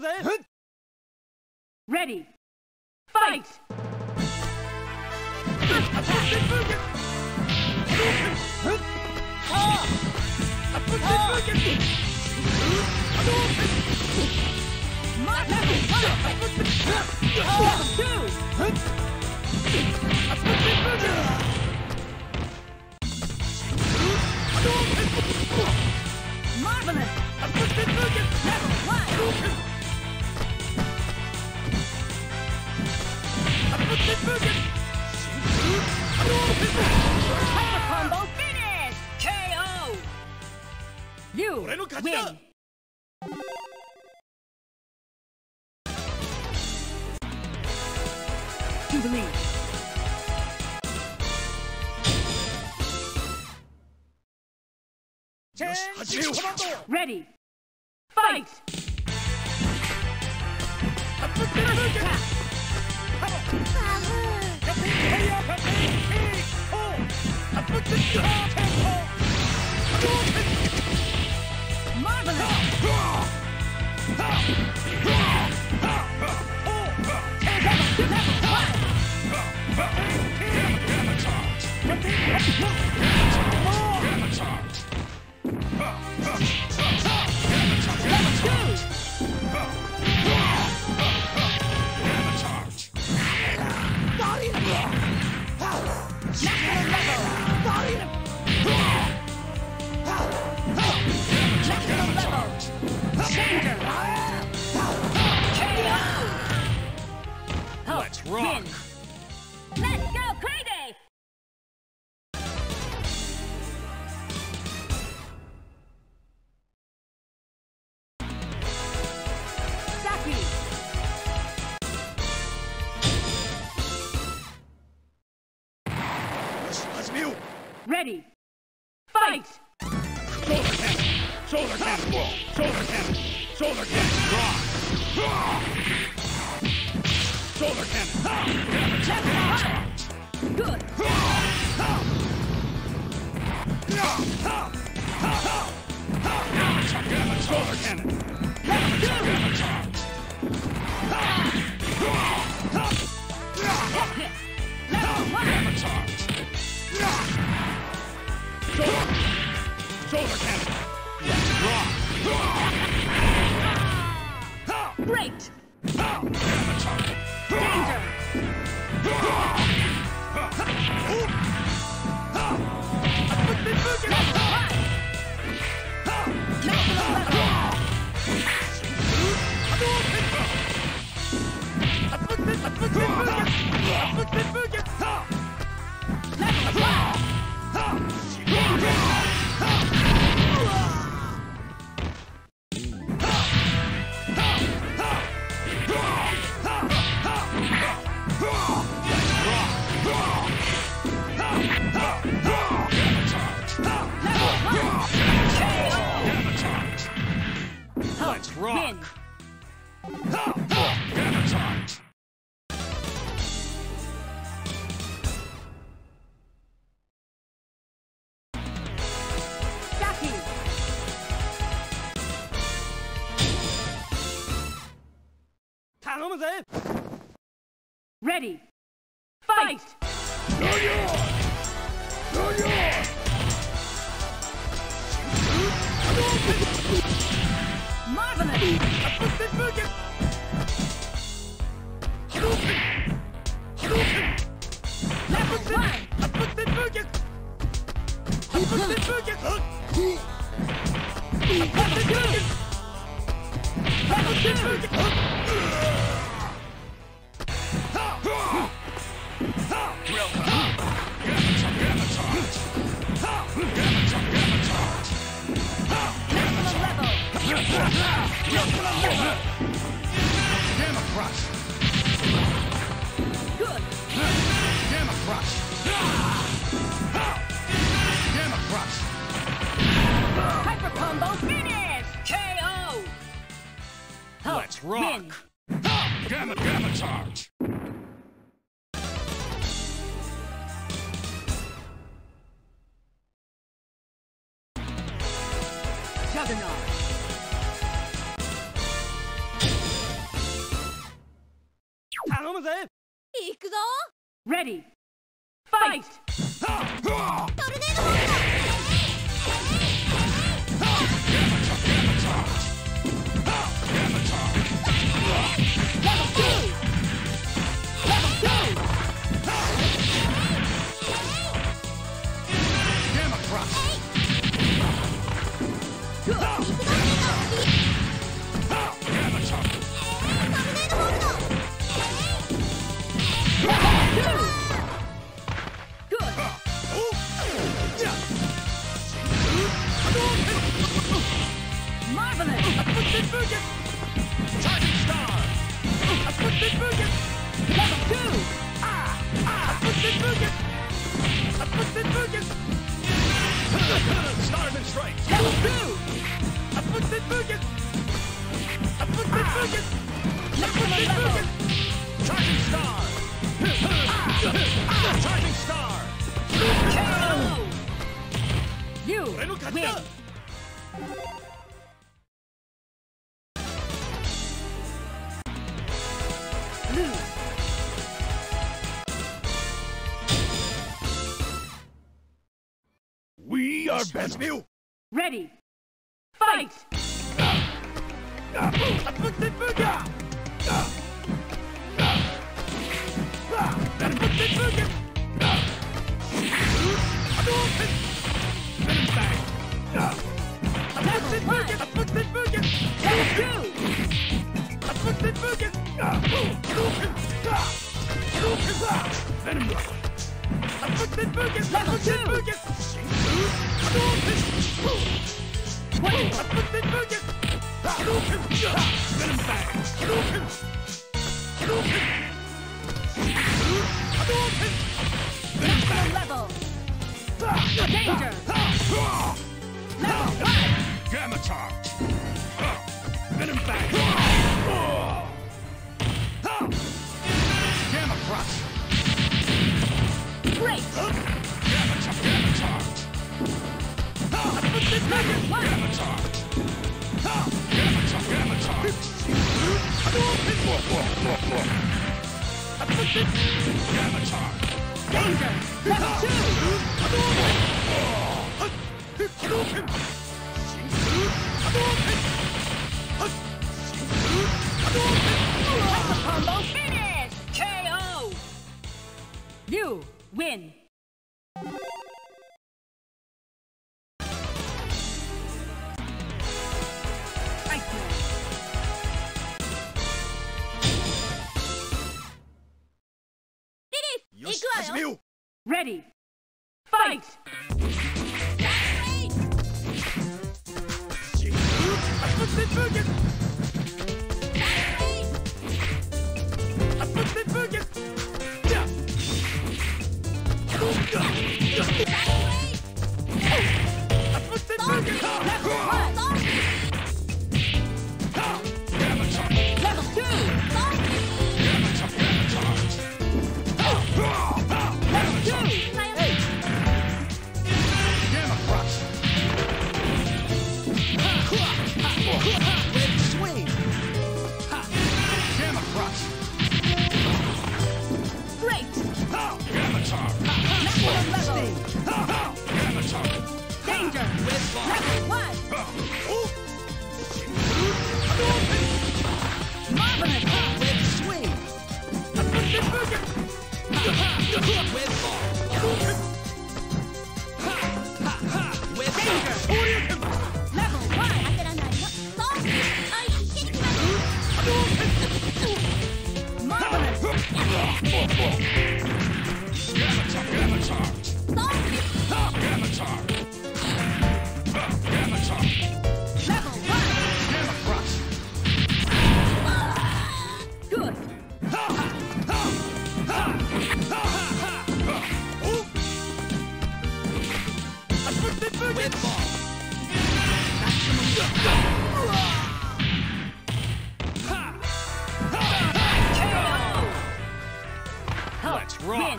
Ready. Fight! Marvelous! Level 1! Hyper combo finish! KO! You win! Jubilee! Ready! Fight! Let's rock! Let's go crazy! Saki! Ready! Fight! Shoulder cannon! Shoulder cannon! Shoulder cannon! Rock! Shoulder cannon! Good! Shoulder cannon! Shoulder cannon! Rock! Great! Danger! Let's rock! Saki! Ready! Fight! Marvelous! Level 1! Gamma Crush! Good! Gamma Crush! Gamma Crush! Hyper combo finish! KO! Let's rock! Win. Gamma Charge! Juggernaut! ぜ。 行くぞ。 Ready. Fight! トルネードボール Level 2! Level 2! Gamma Crush. Good! Gamma Charge. 2! Good! Marvelous! Charging Star. Level 2! Stars and Stripes. Level 2! Maximum level! Charging Star. Charging Star. KO! You win! Blue. We are Venom. Ready. Fight! Level 1! Level 2! Level 2! Maximum level! Danger! Level 1! Gamma Charge. Venom Bang. Gamma Crush. Great! Gamma Charge. Gamma Charge. Level 1! Gamma Charge. Gamma Charge. Gamma Charge. Gamma Charge. Danger! Level 2! Hyper combo finish! KO! You win! Iceman. Ready. Fight! Level 1! Level 2! Level 2! Gamma Crush. Red Swing. Gamma Crush. Great! Gamma Charge. Maximum level! Gamma Charge. Danger! Level 1! Marvelous! Red Swing. Red Ball. Danger! Level 1! Marvelous! Gamma Charge. Gamma Charge. Gamma Charge. Gamma Charge. Level 1! Gamma Crush. Good! Red Ball. KO! Let's rock. Win!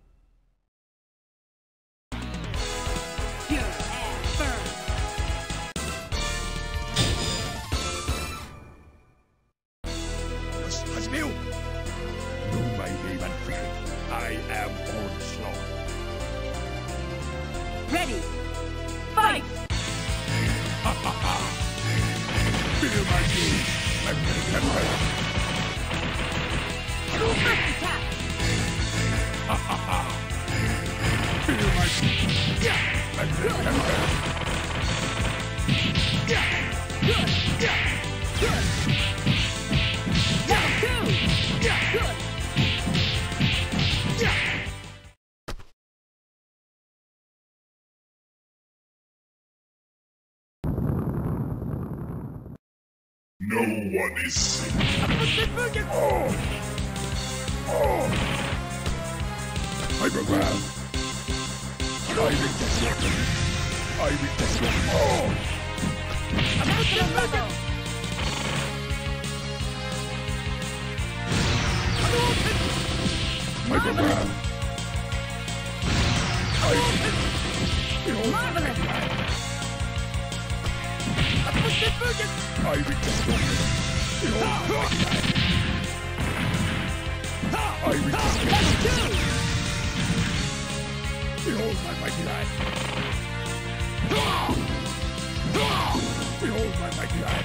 Pure and burn! I am onslaught. Ready. Fight. Feel my gaze. First attack. Feel my Good. Good. Level 2. Good. No one is safe. Hypergraph. I will destroy them. I will destroy them all. Hypergraph. I will Marvelous. I will destroy them. I will destroy them. Behold my mighty eye. Behold my mighty eye.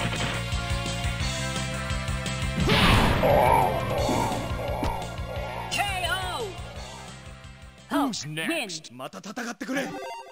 KO. Who's next? また戦ってくれ。